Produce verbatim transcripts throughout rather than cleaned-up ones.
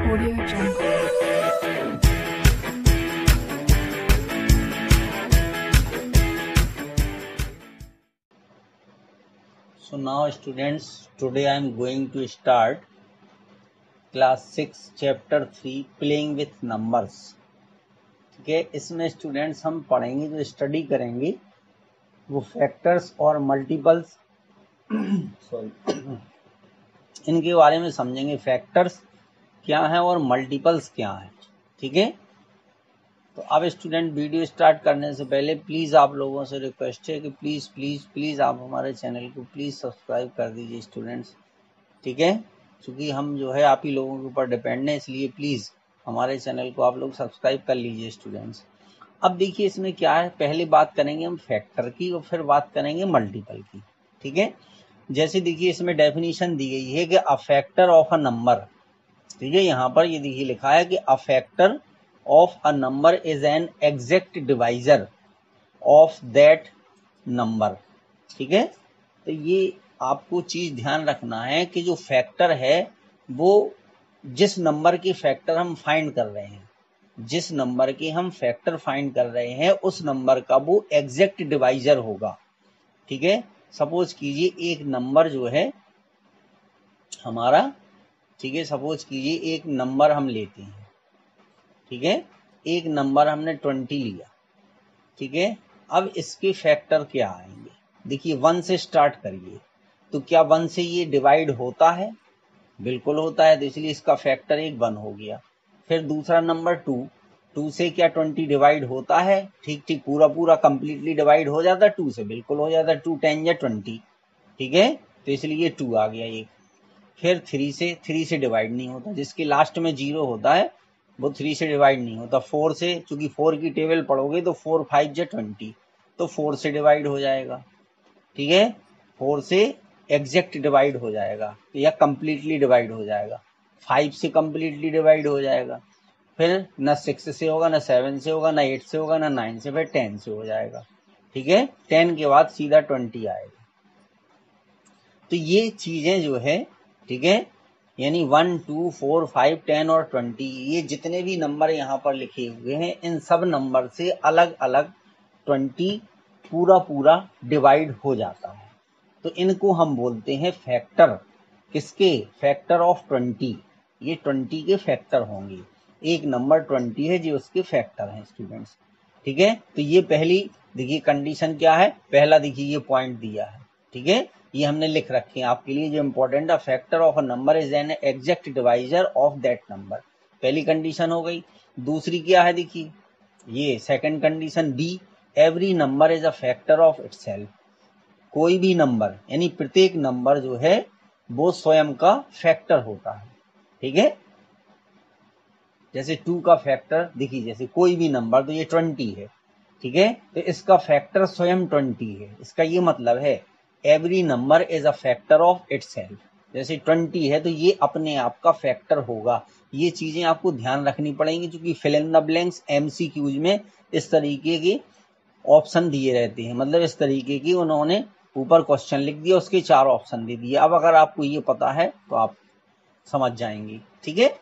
Audio Jungle. So now students, today I am going to start class six chapter three playing with numbers. ठीक है, इसमें students हम पढ़ेंगे जो study करेंगे वो फैक्टर्स और मल्टीपल्स सॉरी इनके बारे में समझेंगे। फैक्टर्स क्या है और मल्टीपल्स क्या है। ठीक है, तो अब स्टूडेंट वीडियो स्टार्ट करने से पहले प्लीज़ आप लोगों से रिक्वेस्ट है कि प्लीज़ प्लीज़ प्लीज़ आप हमारे चैनल को प्लीज़ सब्सक्राइब कर दीजिए स्टूडेंट्स। ठीक है, क्योंकि हम जो है आप ही लोगों के ऊपर डिपेंड है, इसलिए प्लीज़ हमारे चैनल को आप लोग सब्सक्राइब कर लीजिए स्टूडेंट्स। अब देखिए इसमें क्या है, पहले बात करेंगे हम फैक्टर की और फिर बात करेंगे मल्टीपल की। ठीक है, जैसे देखिए इसमें डेफिनेशन दी गई है कि a factor of a number. ठीक है, यहाँ पर ये देखिए लिखा है कि a factor of a number is an exact divisor of that number। ठीक है, तो ये आपको चीज ध्यान रखना है कि जो फैक्टर है वो जिस नंबर की फैक्टर हम फाइंड कर रहे हैं, जिस नंबर की हम फैक्टर फाइंड कर रहे हैं उस नंबर का वो एग्जैक्ट डिवाइजर होगा। ठीक है, सपोज कीजिए एक नंबर जो है हमारा, ठीक है, सपोज कीजिए एक नंबर हम लेते हैं। ठीक है, एक नंबर हमने ट्वेंटी लिया। ठीक है, अब इसके फैक्टर क्या आएंगे, देखिए वन से स्टार्ट करिए, तो क्या वन से ये डिवाइड होता है? बिल्कुल होता है, तो इसलिए इसका फैक्टर एक वन हो गया। फिर दूसरा नंबर टू, टू से क्या ट्वेंटी डिवाइड होता है? ठीक ठीक, पूरा पूरा कंप्लीटली डिवाइड हो जाता है टू से, बिल्कुल हो जाता है, टू टेन या ट्वेंटी। ठीक है, तो इसलिए टू आ गया एक। फिर थ्री से, थ्री से डिवाइड नहीं होता, जिसके लास्ट में जीरो होता है वो थ्री से डिवाइड नहीं होता। फोर से, चूंकि फोर की टेबल पढ़ोगे तो फोर फाइव या ट्वेंटी, तो फोर से डिवाइड हो जाएगा। ठीक है, फोर से एग्जैक्ट डिवाइड हो जाएगा या कंप्लीटली डिवाइड हो जाएगा। फाइव से कंप्लीटली डिवाइड हो जाएगा। फिर ना सिक्स से होगा, ना सेवन से होगा, ना एट से होगा, ना नाइन से, फिर टेन से हो जाएगा। ठीक है, टेन के बाद सीधा ट्वेंटी आएगा। तो ये चीजें जो है, ठीक है, यानी one two four five ten और ट्वेंटी, ये जितने भी नंबर यहाँ पर लिखे हुए हैं इन सब नंबर से अलग अलग ट्वेंटी पूरा पूरा डिवाइड हो जाता है। तो इनको हम बोलते हैं फैक्टर। किसके? Factor of twenty. ये ट्वेंटी के फैक्टर होंगे। एक नंबर ट्वेंटी है जो उसके फैक्टर हैं स्टूडेंट्स। ठीक है, तो ये पहली देखिए कंडीशन क्या है, पहला देखिए ये पॉइंट दिया है। ठीक है, ये हमने लिख रखे हैं आपके लिए जो इम्पोर्टेंट है, factor of a number is an exact divisor of that number. पहली कंडीशन हो गई। दूसरी क्या है, देखिए ये second condition B, every number is a factor of itself. कोई भी नंबर यानी प्रत्येक नंबर जो है वो स्वयं का फैक्टर होता है। ठीक है, जैसे टू का फैक्टर देखिए, जैसे कोई भी नंबर, तो ये ट्वेंटी है। ठीक है, तो इसका फैक्टर स्वयं ट्वेंटी है। इसका ये मतलब है every number is a factor of itself. जैसे ट्वेंटी है तो ये अपने आप का फैक्टर होगा। ये चीजें आपको ध्यान रखनी पड़ेंगी, क्योंकि fill in the blanks MCQs में इस तरीके के ऑप्शन दिए रहते हैं। मतलब इस तरीके की उन्होंने ऊपर क्वेश्चन लिख दिया, उसके चार ऑप्शन दे दिए। अब अगर आपको ये पता है तो आप समझ जाएंगे। ठीक है,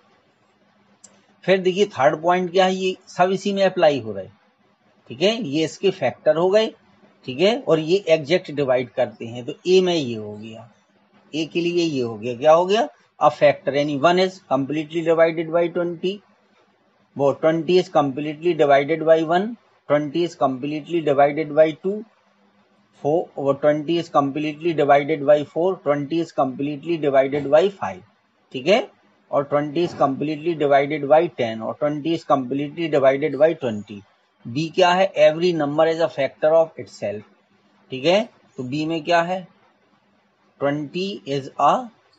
फिर देखिए थर्ड पॉइंट क्या है, ये सब इसी में अप्लाई हो रहे। ठीक है, ये इसके फैक्टर हो गए। ठीक है, और ये एग्जैक्ट डिवाइड करते हैं, तो ए में ये हो गया, ए के लिए ये हो गया, क्या हो गया, अ फैक्टर, यानी one is completely divided by twenty, वो twenty is completely divided by one, twenty is completely divided by two, four, वो twenty is completely divided by four, twenty is completely divided by five. ठीक है, और twenty is completely divided by ten, और twenty is completely divided by twenty. B क्या है, every number is a factor of itself. ठीक है, तो B में क्या है, twenty is a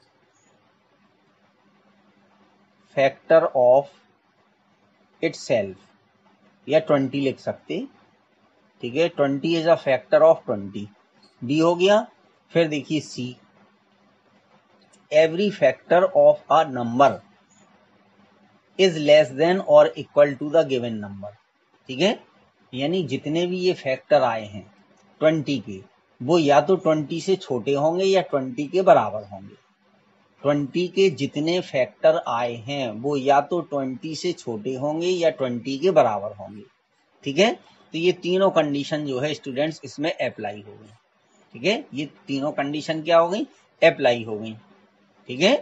factor of itself, या ट्वेंटी लिख सकते। ठीक है, twenty is a factor of twenty, B हो गया। फिर देखिए C, every factor of a number is less than और equal to the given number. ठीक है, यानी जितने भी ये फैक्टर आए हैं ट्वेंटी के, वो या तो ट्वेंटी से छोटे होंगे या ट्वेंटी के बराबर होंगे। ट्वेंटी के जितने फैक्टर आए हैं वो या तो ट्वेंटी से छोटे होंगे या ट्वेंटी के बराबर होंगे। ठीक है, तो ये तीनों कंडीशन जो है स्टूडेंट्स इसमें अप्लाई हो गई। ठीक है, ये तीनों कंडीशन क्या हो गई, अप्लाई हो गई। ठीक है,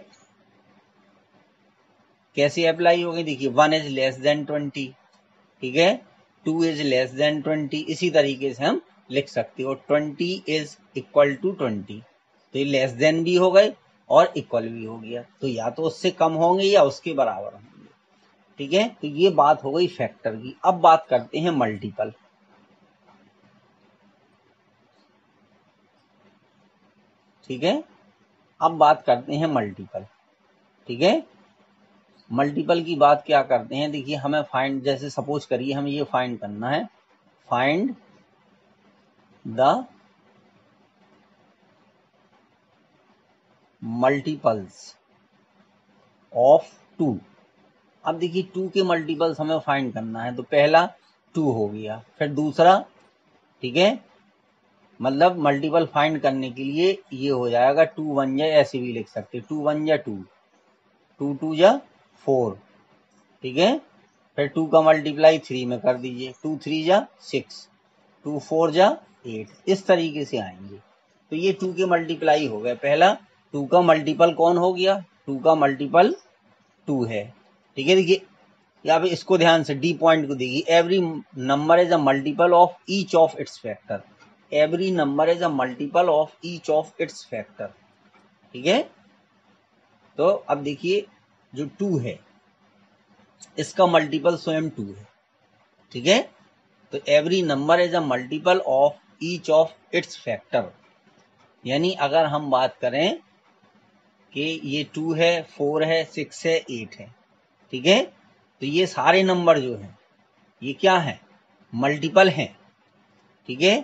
कैसे अप्लाई हो गई, देखिए one is less than twenty, ठीक है, two is less than twenty, इसी तरीके से हम लिख सकते हो twenty is equal to twenty, तो ये लेस देन भी हो गए और इक्वल भी हो गया, तो या तो उससे कम होंगे या उसके बराबर होंगे। ठीक है, तो ये बात हो गई फैक्टर की। अब बात करते हैं मल्टीपल। ठीक है, अब बात करते हैं मल्टीपल। ठीक है, मल्टीपल की बात क्या करते हैं, देखिए हमें फाइंड, जैसे सपोज करिए हमें ये फाइंड करना है, find the multiples of two. अब देखिए टू के मल्टीपल्स हमें फाइंड करना है, तो पहला टू हो गया, फिर दूसरा, ठीक है, मतलब मल्टीपल फाइंड करने के लिए ये हो जाएगा टू वन या ऐसे भी लिख सकते, टू वन या टू, टू टू या फोर, ठीक है, फिर टू का मल्टीप्लाई थ्री में कर दीजिए, टू थ्री जा सिक्स, टू फोर जा एट, इस तरीके से आएंगे। तो ये टू के मल्टीप्लाई हो गए, पहला टू का मल्टीपल कौन हो गया, टू का मल्टीपल टू है। ठीक है, देखिए यहाँ पे इसको ध्यान से डी पॉइंट को देखिए, every number is a multiple of each of its factor, every number is a multiple of each of its factor. ठीक है, तो अब देखिए जो टू है इसका मल्टीपल स्वयं टू है। ठीक है, तो every number is a multiple of each of its factor, यानी अगर हम बात करें कि ये टू है, फोर है, सिक्स है, एट है, ठीक है, तो ये सारे नंबर जो हैं ये क्या है, मल्टीपल हैं। ठीक है,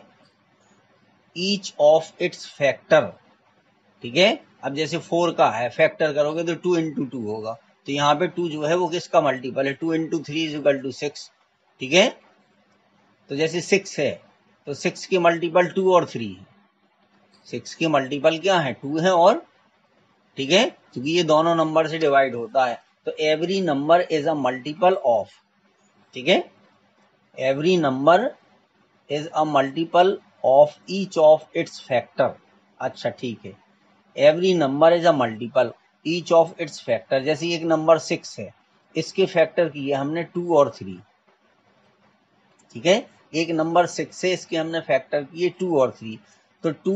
ईच ऑफ इट्स फैक्टर। ठीक है, अब जैसे फोर का है, फैक्टर करोगे तो टू इंटू टू होगा, तो यहाँ पे टू जो है वो किसका मल्टीपल है, two into three is equal to six. ठीक है, तो जैसे सिक्स है तो सिक्स के मल्टीपल टू और थ्री है, सिक्स के मल्टीपल क्या है, टू है और, ठीक है, क्योंकि ये दोनों नंबर से डिवाइड होता है, तो every number is a multiple of, ठीक है, every number is a multiple of each of its factor. अच्छा ठीक है, every number is a multiple each of its factor, जैसे एक नंबर सिक्स है, इसके फैक्टर किए हमने टू और थ्री। ठीक है, एक नंबर सिक्स है, इसके हमने फैक्टर किए टू और थ्री, तो टू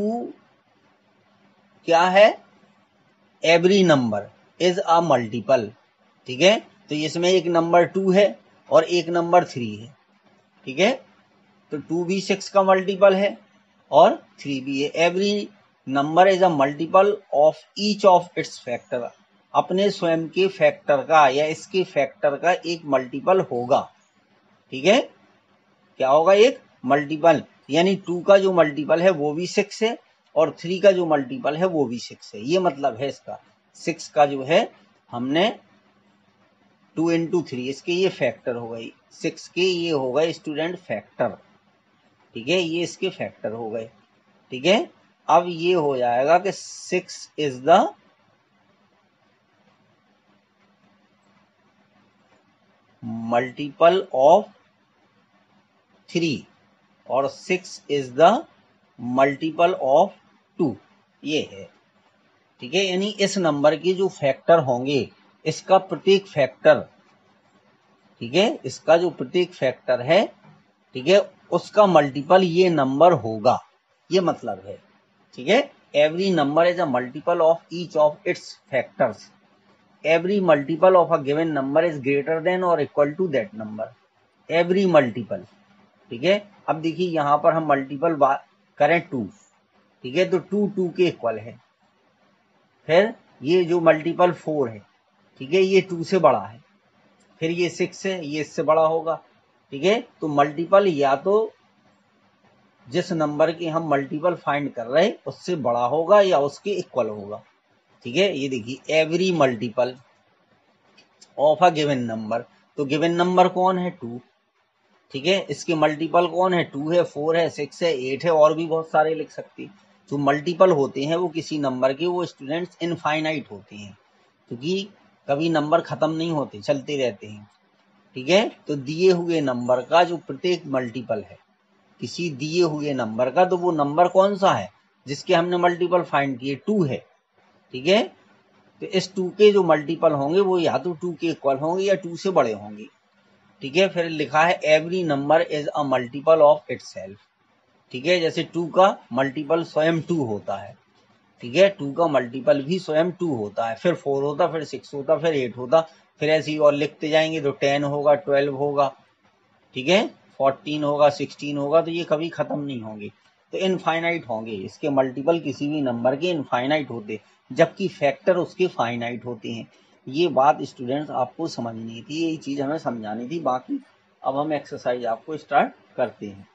क्या है, every number is a multiple. ठीक है, तो इसमें एक नंबर टू है और एक नंबर थ्री है। ठीक है, तो टू भी सिक्स का मल्टीपल है और थ्री भी है। Every number is a multiple of each of its factor, अपने स्वयं के फैक्टर का या इसके फैक्टर का एक मल्टीपल होगा। ठीक है, क्या होगा, एक मल्टीपल, यानी टू का जो मल्टीपल है वो भी सिक्स है और थ्री का जो मल्टीपल है वो भी सिक्स है। ये मतलब है इसका, सिक्स का जो है हमने टू इंटू थ्री, इसके ये फैक्टर हो गई, सिक्स के ये हो गए स्टूडेंट फैक्टर। ठीक है, ये इसके फैक्टर हो गए। ठीक है, अब ये हो जाएगा कि six is the multiple of three और six is the multiple of two, ये है। ठीक है, यानी इस नंबर के जो फैक्टर होंगे, इसका प्रत्येक फैक्टर, ठीक है, इसका जो प्रत्येक फैक्टर है, ठीक है, उसका मल्टीपल ये नंबर होगा, ये मतलब है। ठीक है, every number is a multiple of each of its factors, every multiple of a given number is greater than और equal to that number, every multiple. ठीक है, अब देखिए यहां पर हम मल्टीपल करें टू, ठीक है, तो टू टू के इक्वल है, फिर ये जो मल्टीपल फोर है, ठीक है, ये टू से बड़ा है, फिर ये सिक्स है, ये इससे बड़ा होगा। ठीक है, तो मल्टीपल या तो जिस नंबर के हम मल्टीपल फाइंड कर रहे हैं उससे बड़ा होगा या उसके इक्वल होगा। ठीक है, ये देखिए every multiple of a given number, तो गिवन नंबर कौन है, टू। ठीक है, इसके मल्टीपल कौन है, टू है, फोर है, सिक्स है, एट है, और भी बहुत सारे लिख सकती। जो मल्टीपल होते हैं वो किसी नंबर के, वो स्टूडेंट्स इनफाइनाइट होते हैं, क्योंकि कभी नंबर खत्म नहीं होते, चलते रहते हैं। ठीक है, तो दिए हुए नंबर का जो प्रत्येक मल्टीपल है किसी दिए हुए नंबर का, तो वो नंबर कौन सा है जिसके हमने मल्टीपल फाइंड किए, टू है। ठीक है, तो इस टू के जो मल्टीपल होंगे वो या तो टू के इक्वल होंगे या टू से बड़े होंगे। ठीक है, फिर लिखा है every number is a multiple of itself. ठीक है, जैसे टू का मल्टीपल स्वयं टू होता है। ठीक है, टू का मल्टीपल भी स्वयं टू होता है, फिर फोर होता, फिर सिक्स होता, फिर एट होता, फिर ऐसे ही और लिखते जाएंगे तो टेन होगा, ट्वेल्व होगा, ठीक है, फोर्टीन होगा, सिक्सटीन होगा, तो ये कभी खत्म नहीं होंगे, तो इनफाइनाइट होंगे। इसके मल्टीपल किसी भी नंबर के इनफाइनाइट होते, जबकि फैक्टर उसके फाइनाइट होते हैं। ये बात स्टूडेंट्स आपको समझनी थी, यही चीज हमें समझानी थी। बाकी अब हम एक्सरसाइज आपको स्टार्ट करते हैं।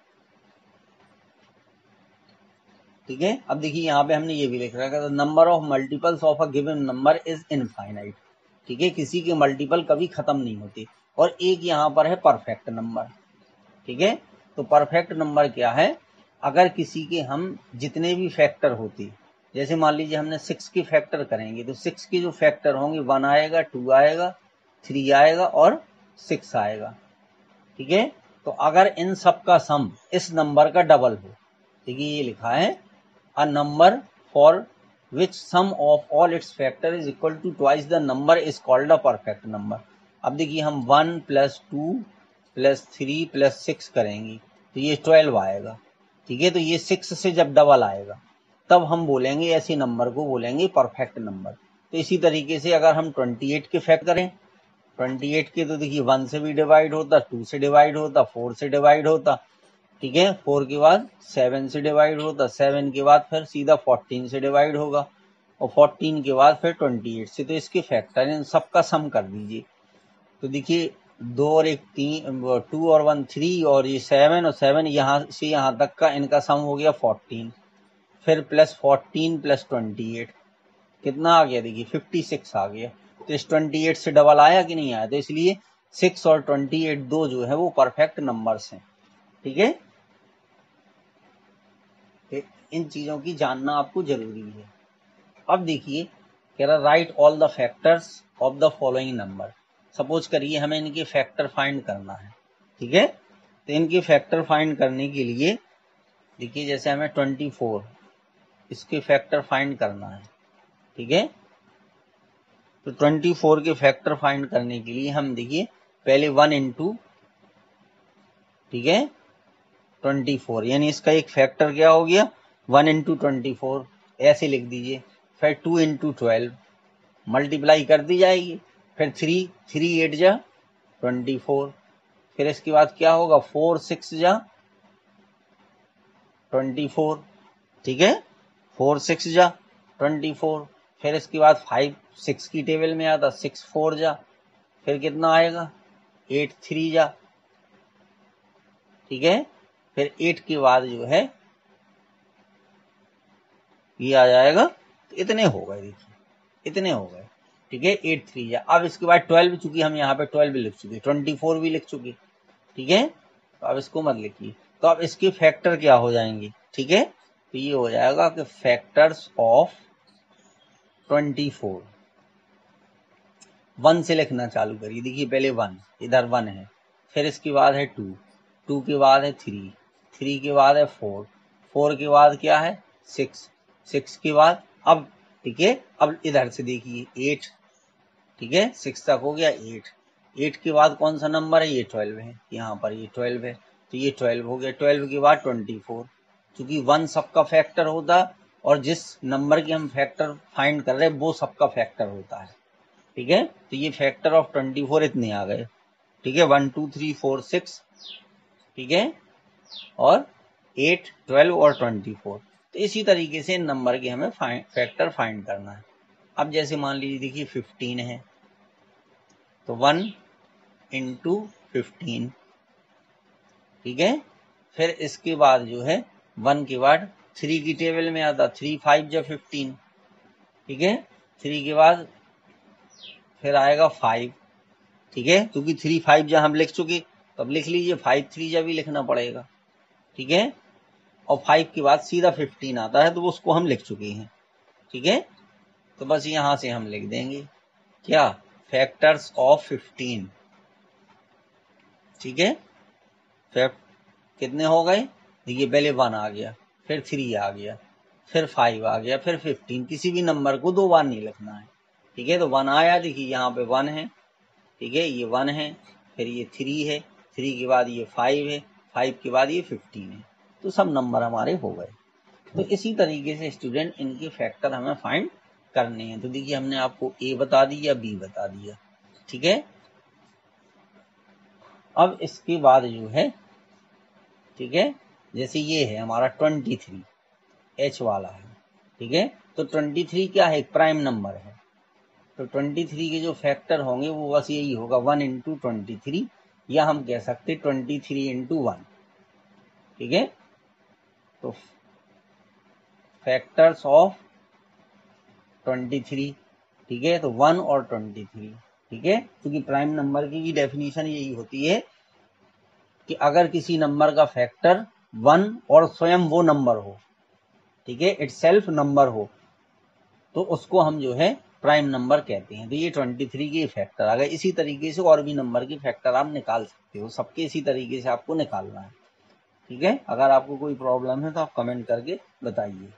ठीक है, अब देखिए यहाँ पे हमने ये भी लिख रखा है, number of multiples of a given number is infinite. ठीक है, किसी के मल्टीपल कभी खत्म नहीं होते। और एक यहाँ पर है परफेक्ट नंबर। ठीक है, तो परफेक्ट नंबर क्या है, अगर किसी के हम जितने भी फैक्टर होते, जैसे मान लीजिए हमने सिक्स के फैक्टर करेंगे, तो सिक्स के जो फैक्टर होंगे वन आएगा, टू आएगा, थ्री आएगा और सिक्स आएगा। ठीक है, तो अगर इन सब का सम इस नंबर का डबल हो, देखिए ये लिखा है a number for which sum of all its factor is equal to twice the number is called a perfect number। अब देखिए हम one plus two plus three plus six करेंगे तो ये ट्वेल्व आएगा। ठीक है, तो ये सिक्स से जब डबल आएगा तब हम बोलेंगे, ऐसे नंबर को बोलेंगे परफेक्ट नंबर। तो इसी तरीके से अगर हम ट्वेंटी एट के फैक्ट करें, ट्वेंटी एट के तो देखिए वन से भी डिवाइड होता, टू से डिवाइड होता, फोर से डिवाइड होता। ठीक है, फोर के बाद सेवन से डिवाइड होता, सेवन के बाद फिर सीधा फोर्टीन से डिवाइड होगा, और फोर्टीन के बाद फिर ट्वेंटी एट से। तो इसके फैक्टर इन सबका सम कर दीजिए, तो देखिए दो और एक तीन, टू और वन थ्री, और ये सेवन, और सेवन यहाँ से यहाँ तक का इनका सम हो गया फोर्टीन, फिर plus fourteen plus twenty eight, कितना आ गया, देखिए फिफ्टी सिक्स आ गया। तो इस ट्वेंटी एट से डबल आया कि नहीं आया, तो इसलिए सिक्स और ट्वेंटी एट दो जो है वो परफेक्ट नंबर्स हैं। ठीक है, इन चीजों की जानना आपको जरूरी है। अब देखिए कह रहा write all the factors of the following number. Suppose करिए हमें इनके फैक्टर फाइंड करना है। ठीक है, तो इनके फैक्टर फाइंड करने के लिए देखिए जैसे हमें ट्वेंटी फोर इसके फैक्टर फाइंड करना है। ठीक है, तो ट्वेंटी फोर के फैक्टर फाइंड करने के लिए हम देखिए पहले वन इंटू, ठीक है, ट्वेंटी फोर, यानी इसका एक फैक्टर क्या हो गया, वन इंटू ट्वेंटी फोर, ऐसे लिख दीजिए। फिर टू इंटू ट्वेल्व, मल्टीप्लाई कर दी जाएगी। फिर थ्री, थ्री एट जा ट्वेंटी फोर, फिर इसके बाद क्या होगा, फोर सिक्स जा ट्वेंटी फोर। ठीक है, फोर सिक्स जा ट्वेंटी फोर, फिर इसके बाद फाइव सिक्स की टेबल में आता, सिक्स फोर जा, फिर कितना आएगा, एट थ्री जा। ठीक है, फिर एट के बाद जो है ये आ जाएगा, तो इतने हो गए, देखिए इतने हो गए। ठीक है, एट थ्री जा। अब इसके बाद ट्वेल्व, चूंकि हम यहाँ पे ट्वेल्व लिख चुके, ट्वेंटी फोर भी लिख चुके। ठीक है, तो अब इसको मत लिखिए, तो अब इसके फैक्टर क्या हो जाएंगे। ठीक है, तो ये हो जाएगा कि factors of twenty four, one से लिखना चालू करिए। देखिए पहले वन, इधर वन है, फिर इसके बाद है टू, टू के बाद है थ्री, थ्री के बाद है फोर, फोर के बाद क्या है, सिक्स, सिक्स के बाद अब, ठीक है, अब इधर से देखिए एट। ठीक है, सिक्स तक हो गया, एट, एट के बाद कौन सा नंबर है, ये ट्वेल्व है, यहाँ पर ये ट्वेल्व है, तो ये ट्वेल्व हो गया। ट्वेल्व के बाद ट्वेंटी फोर, क्योंकि वन सबका फैक्टर होता और जिस नंबर की हम फैक्टर फाइंड कर रहे हैं वो सबका फैक्टर होता है। ठीक है, तो ये फैक्टर ऑफ ट्वेंटी फोर इतने आ गए। ठीक है, one two three four six, ठीक है, और एट, ट्वेल्व और ट्वेंटी फोर। तो इसी तरीके से इन नंबर के हमें फाइंड, फैक्टर फाइंड करना है। अब जैसे मान लीजिए देखिए फिफ्टीन है, तो वन इंटू फिफ्टीन। ठीक है, फिर इसके बाद जो है वन के बाद थ्री की टेबल में आता, थ्री फाइव जा फिफ्टीन। ठीक है, थ्री के बाद फिर आएगा फाइव। ठीक है, क्योंकि थ्री फाइव जा हम लिख चुके, तो अब लिख लीजिए फाइव थ्री जा भी लिखना पड़ेगा। ठीक है, और फाइव के बाद सीधा फिफ्टीन आता है, तो उसको हम लिख चुके हैं। ठीक है, तो बस यहां से हम लिख देंगे क्या, फैक्टर्स ऑफ फिफ्टीन। ठीक है, फैक्ट कितने हो गए, देखिए पहले वन आ गया, फिर थ्री आ गया, फिर फाइव आ गया, फिर फिफ्टीन। किसी भी नंबर को दो बार नहीं लिखना है। ठीक है, तो वन आया, देखिए यहाँ पे वन है। ठीक है, ये वन है, फिर ये थ्री है, थ्री के बाद ये फाइव है, फाइव के बाद ये फिफ्टीन है। तो सब नंबर हमारे हो गए। तो इसी तरीके से स्टूडेंट इनके फैक्टर हमें फाइंड करने हैं। तो देखिए हमने आपको ए बता दिया, बी बता दिया। ठीक है, अब इसके बाद जो है, ठीक है, जैसे ये है हमारा ट्वेंटी थ्री, एच वाला है। ठीक है, तो ट्वेंटी थ्री क्या है, एक प्राइम नंबर है। तो ट्वेंटी थ्री के जो फैक्टर होंगे वो बस यही होगा, वन इंटू ट्वेंटी थ्री, या हम कह सकते ट्वेंटी थ्री इंटू वन। ठीक है, तो फैक्टर्स ऑफ ट्वेंटी थ्री, ठीक है, तो वन और ट्वेंटी थ्री। ठीक है, क्योंकि प्राइम नंबर की डेफिनेशन यही होती है कि अगर किसी नंबर का फैक्टर वन और स्वयं वो नंबर हो, ठीक है, इटसेल्फ नंबर हो, तो उसको हम जो है प्राइम नंबर कहते हैं। तो ये ट्वेंटी थ्री के फैक्टर आ गए। इसी तरीके से और भी नंबर के फैक्टर आप निकाल सकते हो, सबके इसी तरीके से आपको निकालना है। ठीक है, अगर आपको कोई प्रॉब्लम है तो आप कमेंट करके बताइए।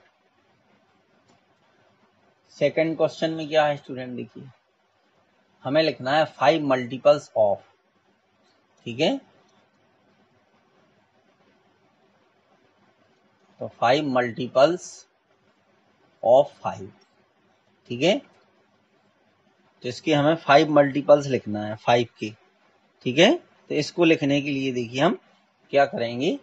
सेकंड क्वेश्चन में क्या है स्टूडेंट, देखिए हमें लिखना है फाइव मल्टीपल्स ऑफ। ठीक है, तो फाइव मल्टीपल्स ऑफ फाइव। ठीक है, तो इसके हमें फाइव मल्टीपल्स लिखना है, फाइव के। ठीक है, तो इसको लिखने के लिए देखिए हम क्या करेंगे,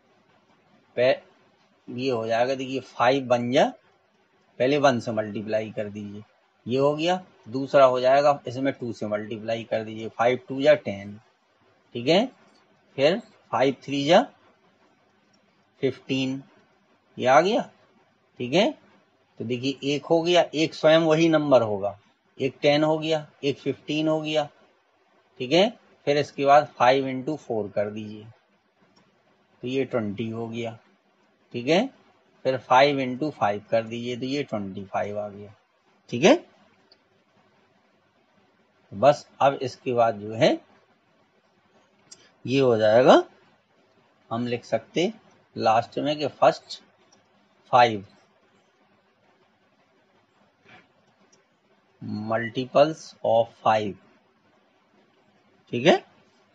ये हो जाएगा, देखिए फाइव बन जा, पहले वन से मल्टीप्लाई कर दीजिए, ये हो गया। दूसरा हो जाएगा, इसमें टू से मल्टीप्लाई कर दीजिए, फाइव टू जा टेन। ठीक है, फिर फाइव थ्री जा फिफ्टीन, ये आ गया। ठीक है, तो देखिए एक हो गया, एक स्वयं वही नंबर होगा, एक टेन हो गया, एक फिफ्टीन हो गया। ठीक है, फिर इसके बाद फाइव इंटू फोर कर दीजिए, तो ये ट्वेंटी हो गया। ठीक है, फिर फाइव इंटू फाइव कर दीजिए, तो ये ट्वेंटी फाइव आ गया। ठीक है, बस अब इसके बाद जो है ये हो जाएगा, हम लिख सकते लास्ट में कि first five multiples of five, ठीक है,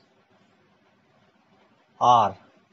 are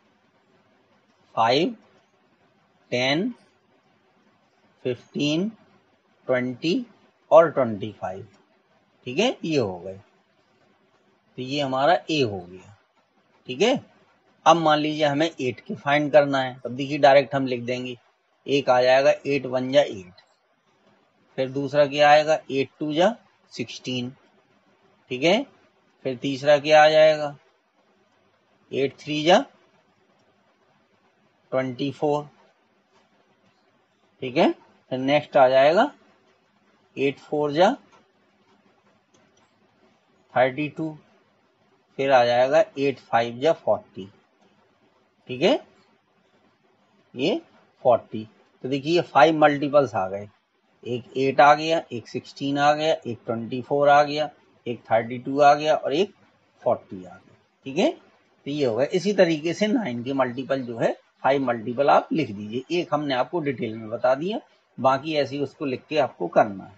five ten fifteen twenty और ट्वेंटी फाइव। ठीक है, ये हो गए, तो ये हमारा ए हो गया। ठीक है, अब मान लीजिए हमें एट के फाइंड करना है, तब देखिए डायरेक्ट हम लिख देंगे, एक आ जाएगा एट वन जा एट, फिर दूसरा क्या आएगा एट टू जा सिक्सटीन। ठीक है, फिर तीसरा क्या आ जाएगा एट थ्री जा ट्वेंटी फोर। ठीक है, फिर नेक्स्ट आ जाएगा एट फोर जा थर्टी टू, फिर आ जाएगा एट फाइव जा फोर्टी। ठीक है, ये फोर्टी। तो देखिए ये फाइव मल्टीपल्स आ गए, एक एट आ गया, एक सिक्सटीन आ गया, एक ट्वेंटी फोर आ गया, एक थर्टी टू आ गया और एक फोर्टी आ गया। ठीक है, तो ये हो गया। इसी तरीके से नाइन के मल्टीपल जो है फाइव मल्टीपल आप लिख दीजिए, एक हमने आपको डिटेल में बता दिया, बाकी ऐसे ही उसको लिख के आपको करना है।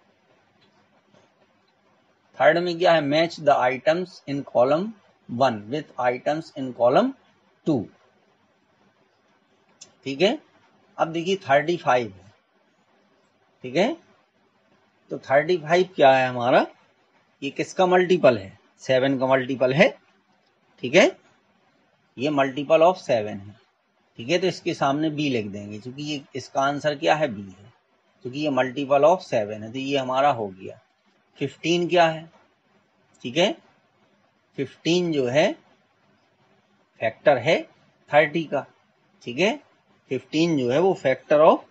थर्ड में क्या है, match the items in column one with items in column two. ठीक है, अब देखिए थर्टी फाइव है। ठीक है, तो थर्टी फाइव क्या है हमारा, ये किसका मल्टीपल है, सेवन का मल्टीपल है। ठीक है, ये मल्टीपल ऑफ सेवन है। ठीक है, तो इसके सामने बी लिख देंगे, क्योंकि ये इसका आंसर क्या है बी है, क्योंकि ये मल्टीपल ऑफ सेवन है, तो ये हमारा हो गया। फिफ्टीन क्या है, ठीक है, फिफ्टीन जो है फैक्टर है थर्टी का। ठीक है, फिफ्टीन जो है वो फैक्टर ऑफ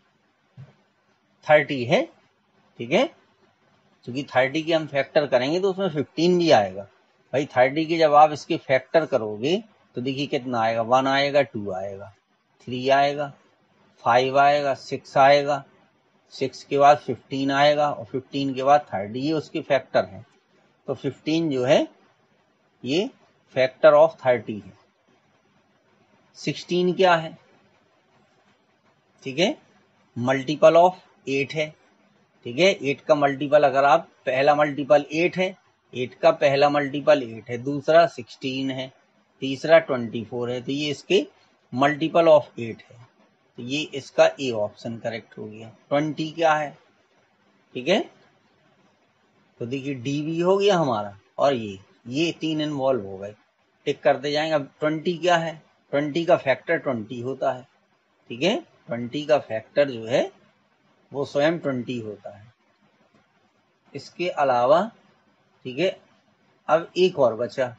थर्टी है। ठीक है, क्योंकि थर्टी के हम फैक्टर करेंगे तो उसमें फिफ्टीन भी आएगा भाई। थर्टी के जब आप इसके फैक्टर करोगे तो देखिए कितना आएगा, वन आएगा, टू आएगा। थ्री आएगा, फाइव आएगा, सिक्स आएगा, सिक्स के बाद फिफ्टीन आएगा और फिफ्टीन के बाद थर्टी, ये उसके फैक्टर हैं। तो फिफ्टीन जो है ये फैक्टर ऑफ थर्टी है। सिक्सटीन क्या है? ठीक है, मल्टीपल ऑफ एट है। ठीक है, एट का मल्टीपल, अगर आप पहला मल्टीपल एट है, एट का पहला मल्टीपल एट है, दूसरा सिक्सटीन है, तीसरा ट्वेंटी फोर है, तो ये इसके मल्टीपल ऑफ एट है। तो ये इसका ए ऑप्शन करेक्ट हो गया। ट्वेंटी क्या है? ठीक है, तो देखिए डी भी हो गया हमारा और ये ये तीन इन्वॉल्व हो गए, टिक करते जाएंगे। अब ट्वेंटी क्या है? ट्वेंटी का फैक्टर ट्वेंटी होता है। ठीक है, ट्वेंटी का फैक्टर जो है वो स्वयं ट्वेंटी होता है। इसके अलावा ठीक है, अब एक और बचा,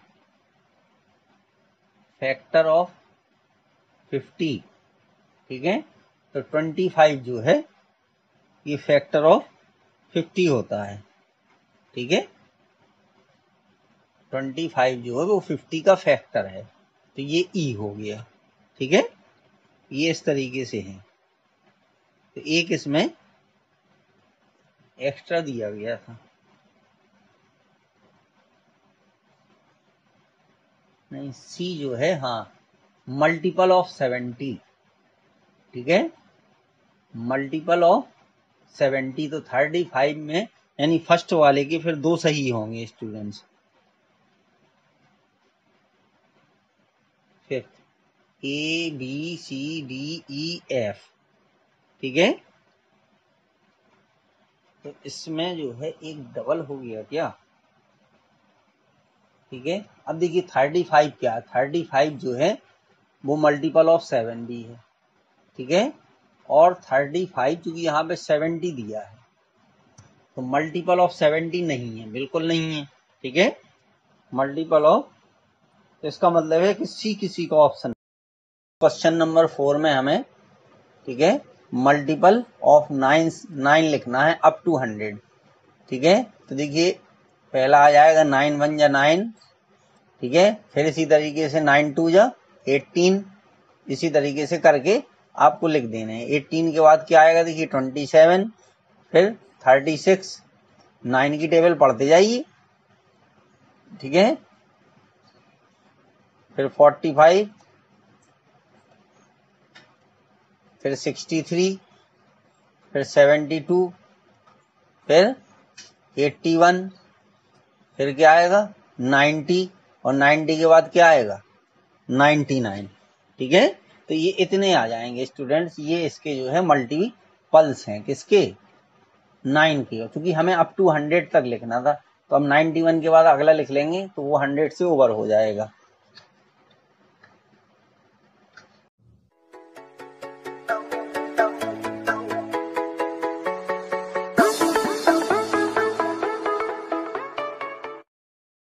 फैक्टर ऑफ फिफ्टी। ठीक है, तो ट्वेंटी फाइव जो है ये फैक्टर ऑफ फिफ्टी होता है। ठीक है, ट्वेंटी फाइव जो है वो फिफ्टी का फैक्टर है, तो ये ई हो गया। ठीक है, ये इस तरीके से है। तो एक इसमें एक्स्ट्रा दिया गया था, नहीं सी जो है, हाँ, मल्टीपल ऑफ सेवेंटी। ठीक है, मल्टीपल ऑफ सेवेंटी, तो थर्टी फाइव में यानी फर्स्ट वाले के फिर दो सही होंगे students. Fifth A B C D E F. ठीक है, तो इसमें जो है एक डबल हो गया क्या? ठीक है, अब देखिए थर्टी फाइव क्या है? थर्टी फाइव जो है वो मल्टीपल ऑफ सेवन भी है। ठीक है, और थर्टी फाइव चूंकि यहाँ पे सेवेंटी दिया है तो मल्टीपल ऑफ सेवेंटी नहीं है, बिल्कुल नहीं है। ठीक है, मल्टीपल ऑफ, तो इसका मतलब है कि सी किसी का ऑप्शन। क्वेश्चन नंबर फोर में हमें ठीक है मल्टीपल ऑफ नाइन नाइन लिखना है अप टू हंड्रेड। ठीक है, तो देखिए पहला आ जाएगा नाइन वन जा नाइन। ठीक है, फिर इसी तरीके से नाइन टू जा एटीन, इसी तरीके से करके आपको लिख देने हैं। एटीन के बाद क्या आएगा? देखिए ट्वेंटी सेवन, फिर थर्टी सिक्स, नाइन की टेबल पढ़ते जाइए। ठीक है, फिर फोर्टी फाइव, फिर सिक्सटी थ्री, फिर सेवेंटी टू, फिर एट्टी वन, फिर क्या आएगा? नाइन्टी, और नाइन्टी के बाद क्या आएगा? Ninety nine. ठीक है, तो ये इतने आ जाएंगे स्टूडेंट्स। ये इसके जो है मल्टीपल्स हैं, किसके? नाइन के। क्योंकि हमें अप टू हंड्रेड तक लिखना था, तो अब नाइन्टी वन के बाद अगला लिख लेंगे तो वो हंड्रेड से ओवर हो जाएगा।